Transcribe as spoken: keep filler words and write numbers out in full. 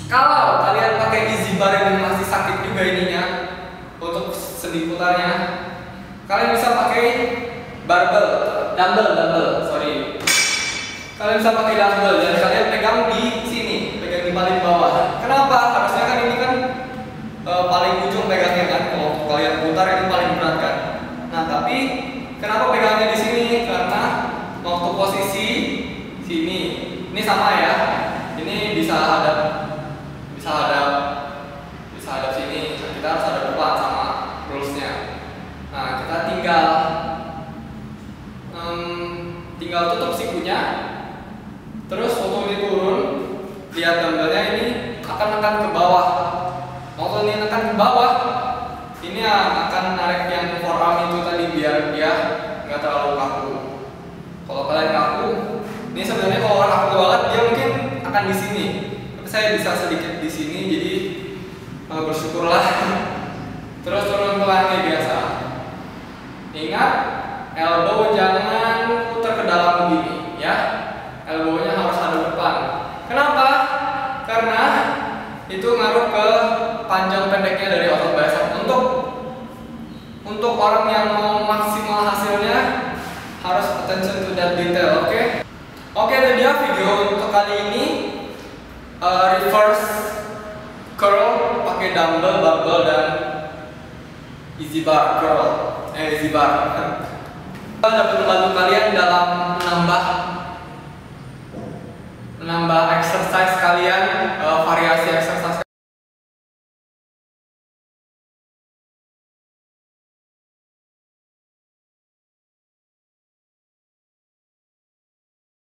Kalau kalian pakai easy bar yang masih sakit juga ininya untuk sendi putarnya, kalian bisa pakai barbel, dumbbell, dumbbell, sorry. Kalian bisa pakai dumbbell dan kalian pegang di sini, pegang di paling bawah. Kenapa? Harusnya kan ini kan e, paling ujung pegangnya kan. Kalau kalian putar itu paling berat kan. Nah tapi kenapa pegangnya di sini? Karena waktu posisi sini, ini sama ya. Ini bisa hadap, bisa hadap, bisa hadap sini. Nah, kita harus hadap depan sama rulesnya. Nah kita tinggal um, tinggal tutup sikunya. Terus waktu ini turun, lihat dumbbellnya ini akan nekan ke bawah. Waktu ini nekan ke bawah, ini akan narik yang forearm itu tadi biar dia nggak terlalu kaku. Kalau kalian kaku, ini sebenarnya kalau orang kaku banget dia mungkin akan di sini. Tapi saya bisa sedikit di sini, jadi uh, bersyukurlah. Terus turun pelan kayak biasa. Ingat, elbow jangan putar ke dalam begini, ya. Elbownya harus hadap depan. Kenapa? Karena itu ngaruh ke panjang pendeknya dari otot bicep. Untuk untuk orang yang mau maksimal hasilnya harus attention to that detail, oke? Okay? Oke, okay, itu dia video untuk kali ini. Uh, reverse curl pakai dumbbell, barbell dan easy bar curl, eh easy bar. Kita dapat membantu kalian dalam menambah menambah